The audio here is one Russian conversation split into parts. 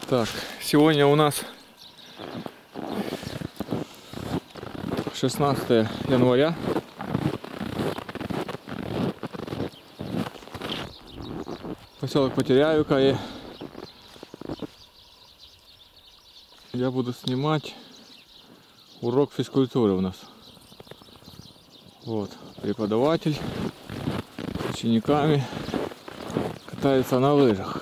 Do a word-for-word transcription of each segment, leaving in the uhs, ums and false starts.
Так, сегодня у нас шестнадцатое января. Поселок Потеряевка, и я буду снимать урок физкультуры у нас. Вот, преподаватель с учениками катается на лыжах.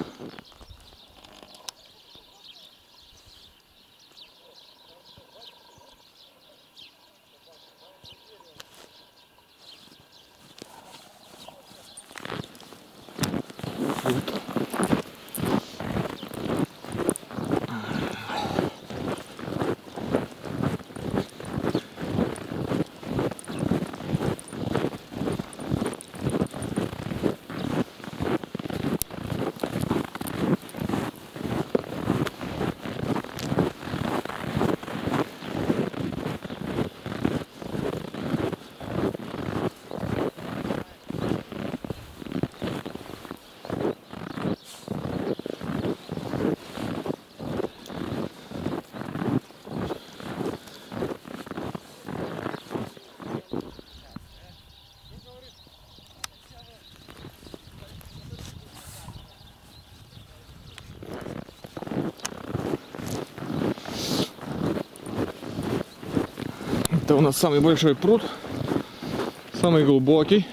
Это у нас самый большой пруд, самый глубокий.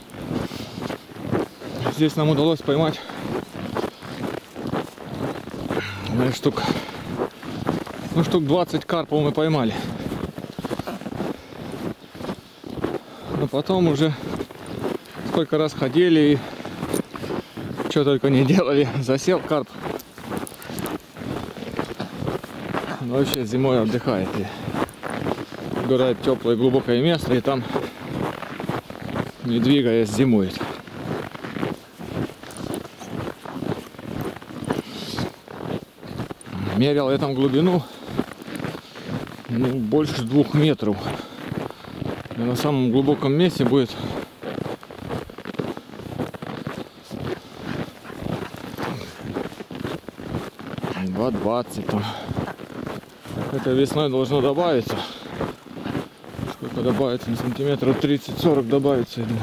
Здесь нам удалось поймать наверное, штук, ну, штук двадцать карпов мы поймали. Но потом уже сколько раз ходили и что только не делали, засел карп. Но вообще зимой отдыхает и выбирает теплое глубокое место, и там, не двигаясь, зимует. Мерял я там глубину, ну, больше двух метров. И на самом глубоком месте будет два двадцать там. Это весной должно добавиться. Сколько добавится? На сантиметров тридцать-сорок добавится, я думаю.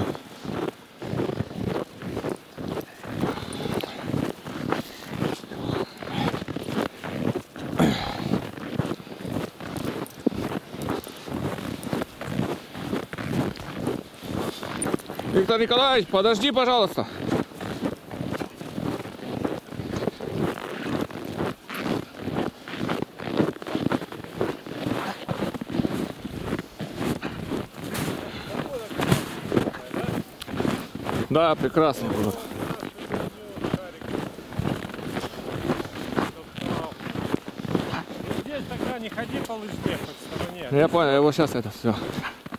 Виктор Николаевич, подожди, пожалуйста. Да, прекрасно было. Здесь тогда не ходи по лыжне, по стороне. Я понял, я вот сейчас это все. Вот.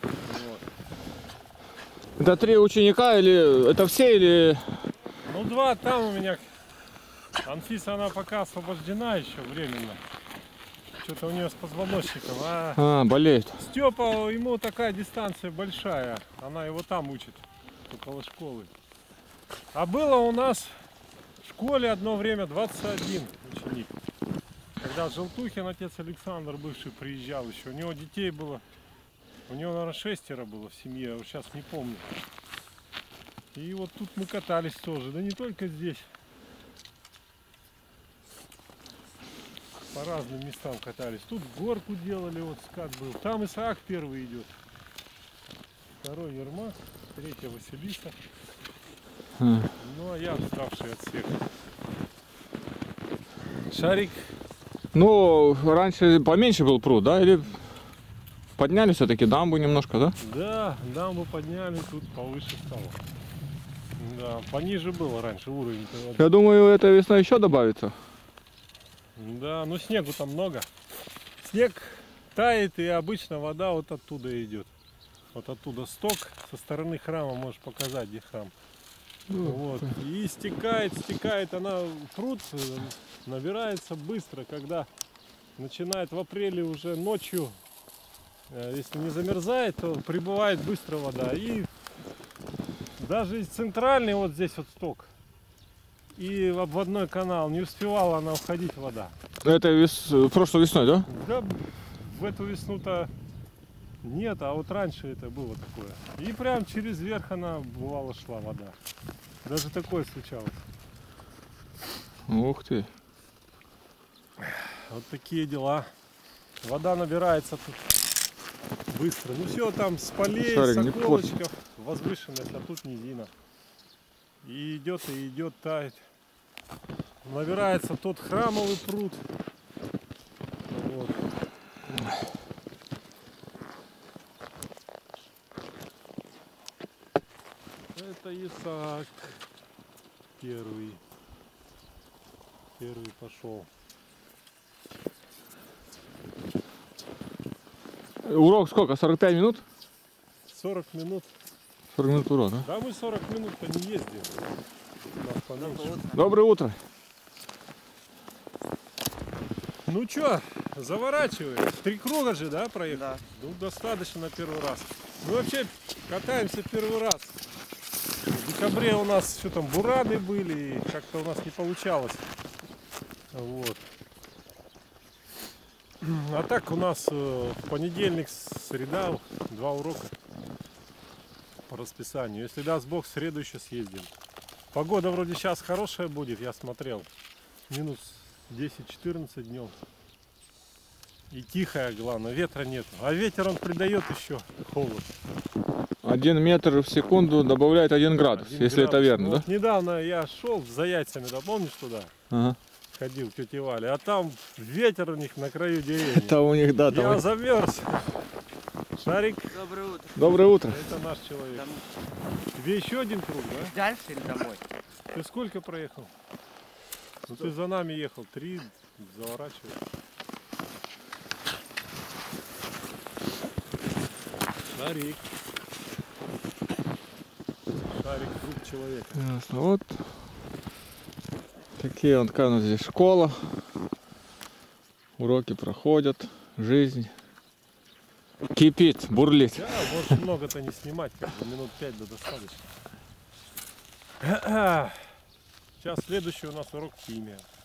Это три ученика или это все или... Ну два там у меня. Анфиса, она пока освобождена еще временно. Что-то у нее с позвоночником. А, а болеет. Степа, ему такая дистанция большая. Она его там учит. Около школы. А было у нас в школе одно время двадцать один ученик. Когда Желтухин, отец Александр, бывший, приезжал еще. У него детей было, у него, наверное, шестеро было в семье, вот сейчас не помню. И вот тут мы катались тоже, да не только здесь. По разным местам катались. Тут горку делали, вот скат был. Там Исаак первый идет. Второй Ермак, третья Василиса. А. Ну а я вставший от всех. Шарик. Ну, раньше поменьше был пруд, да? Или подняли все-таки дамбу немножко, да? Да, дамбу подняли, тут повыше стало. Да, пониже было раньше уровень. Я думаю, это весной еще добавится. Да, ну снегу там много. Снег тает, и обычно вода вот оттуда идет. Вот оттуда сток, со стороны храма можешь показать, где храм. Вот. И стекает, стекает, она пруд набирается быстро, когда начинает в апреле уже ночью, если не замерзает, то прибывает быстро вода. И даже из центральной вот здесь вот сток. и в обводной канал. Не успевала она уходить, вода. Это вес... прошлой весной, да? Да, в эту весну-то нет, а вот раньше это было такое. И прям через верх она, бывало, шла вода. Даже такое случалось. Ух ты. Вот такие дела. Вода набирается тут быстро. Ну все, там с полей, Шарик, с не околочков, возвышенность, а тут низина. И идет, и идет, тает. Набирается тот храмовый пруд. Вот. Это Исаак первый. Первый пошел. Урок сколько? сорок пять минут? сорок минут. сорок минут урок, да? Да мы сорок минут-то не ездим. У нас поменьше. Доброе утро. Ну чё, заворачиваем. Три круга же, да, проехали? Да. Ну, достаточно на первый раз. Мы вообще катаемся первый раз. В декабре у нас что там, бураны были, и как-то у нас не получалось. Вот. А так у нас э, в понедельник, среда, два урока по расписанию. Если даст Бог, в среду еще съездим. Погода вроде сейчас хорошая будет, я смотрел. Минус десять-четырнадцать днем. И тихая, главное, ветра нет. А ветер он придает еще холод. Один метр в секунду добавляет один градус, Один если это градус. верно, Ну, да? вот недавно я шел за яйцами, да, помнишь туда? Ага. Ходил к тете Вале, а там ветер у них на краю деревни. Это у них, да, там. Я замерз. Шарик, Доброе утро. Доброе утро. это наш человек. Там Тебе еще один круг, да? дальше или домой? Ты сколько проехал? Ну ты за нами ехал, три заворачивай. Шарик. Шарик, друг человека. Ясно. Вот такие вот, такая у нас здесь школа. Уроки проходят, жизнь кипит, бурлит. Да, можешь много-то не снимать, как бы минут пять да достаточно. Сейчас следующий у нас урок химия.